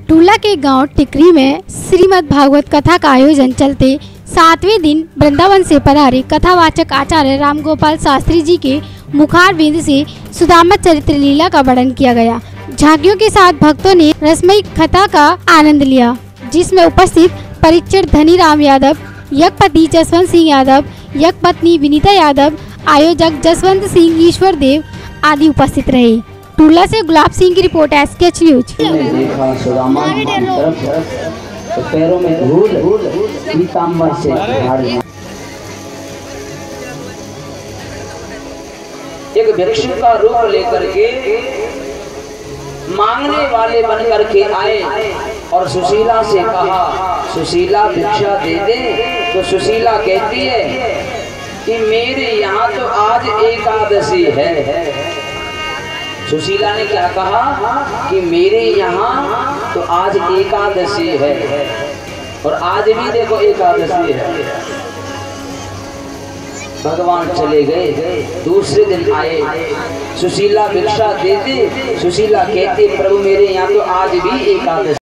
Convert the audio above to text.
टूला के गांव टिकरी में श्रीमद् भागवत कथा का आयोजन चलते 7वें दिन वृंदावन से पधारे कथावाचक आचार्य रामगोपाल शास्त्री जी के मुखारविंद से सुदामा चरित्र लीला का वर्णन किया गया। झांकियों के साथ भक्तों ने रसमयी कथा का आनंद लिया, जिसमें उपस्थित परीक्षित धनीराम यादव, यज्ञपति जसवंत सिंह यादव, यज्ञपत्नी विनीता यादव, आयोजक जसवंत सिंह ईश्वर देव आदि उपस्थित रहे। टूला से गुलाब सिंह की रिपोर्ट, एसकेएच न्यूज। पैरों में धूल पीतांबर से एक भिक्षु का रूप लेकर के मांगने वाले बन करके आए और सुशीला से कहा, सुशीला भिक्षा दे दे। तो सुशीला कहती है कि मेरे यहाँ तो आज एकादशी है। सुशीला ने क्या कहा कि मेरे यहाँ तो आज एकादशी है, और आज भी देखो एकादशी है। भगवान चले गए, दूसरे दिन आए, सुशीला भिक्षा देते। सुशीला कहती प्रभु मेरे यहाँ तो आज भी एकादशी